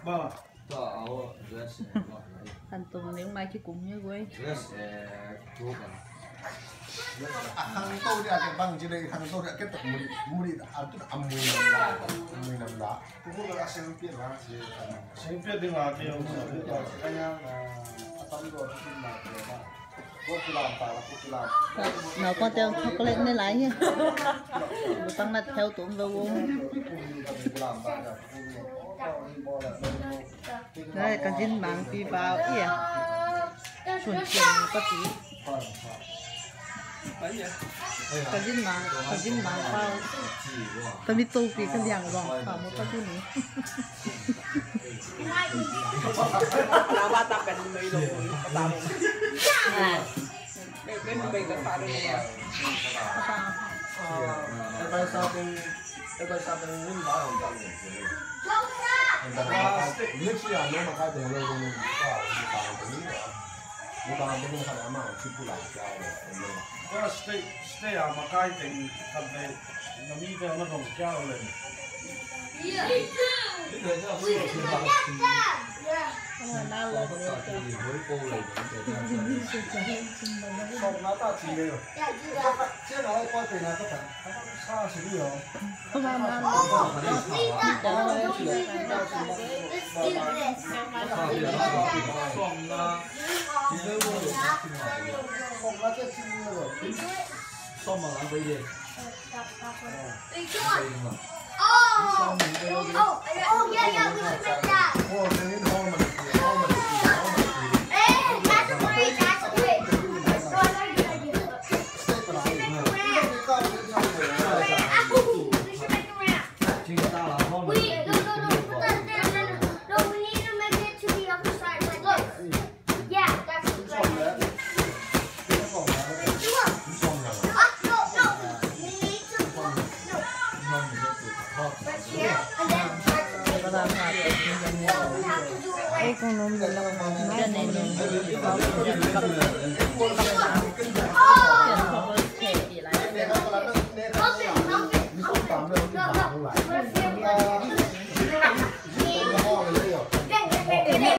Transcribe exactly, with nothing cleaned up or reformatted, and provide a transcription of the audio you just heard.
Vâng. Thành tuần nếu mai chứ cũng như quê. Hàng tôi đi cái băng chỉ đây hàng tôi cái tập mùi mùi à tức là mùi nằm lá mùi nằm lá. Cũng có là xem biết là gì. Xem biết đi mà điều cái nhau là tắm rồi thì mà là quốc kỳ làm tại là quốc kỳ làm. Nó có theo chocolate nên lấy nhé. Một tăng là theo tuần vào uống. Đây cái dính mạng phi vào ý à. Chuẩn chuẩn có tí. Cái dính mạng cái dính mạng vào. Cái biết tôi vì cái dạng rồi vào một cái này. Nào ba tập bên mấy đồ tập. Bên bên bên cái pha đây nè. Cái bài sao cái cái bài sao cái những bài không tập được. Những cái nó mà cái đường lên lên vào vào cái gì đó. Nó vào cái cái này mà chụp lại cái này. Cái stay stay à mà cái tình thật về nó mi cái nó không cao lên. Cái này nó vui là sự bằng. Nào là Không nó ta chỉ đều. Chứ nó coi tiền là có phải xa xử lý rồi. không mà mà Không nó chết xin rồi. Xong mà làm cái gì? Oh! Oh! Oh! Yeah! Yeah! We should make that. Ồ, cái này nó mà nó mà Hey! That's a great. That's a great. We should make a ramp. Chính ta là con. We no no no. Put that there. No no no. No, we need to make it to the other side like this. Yeah, that's great. Ah, no no. We need to put no. Right here and then right here. có làm hạt No, we have to do it ấy like. con nôm là cho nên có cái cầm cầm tiền Oh! không có thể chỉ lại Open, open, open. No, no.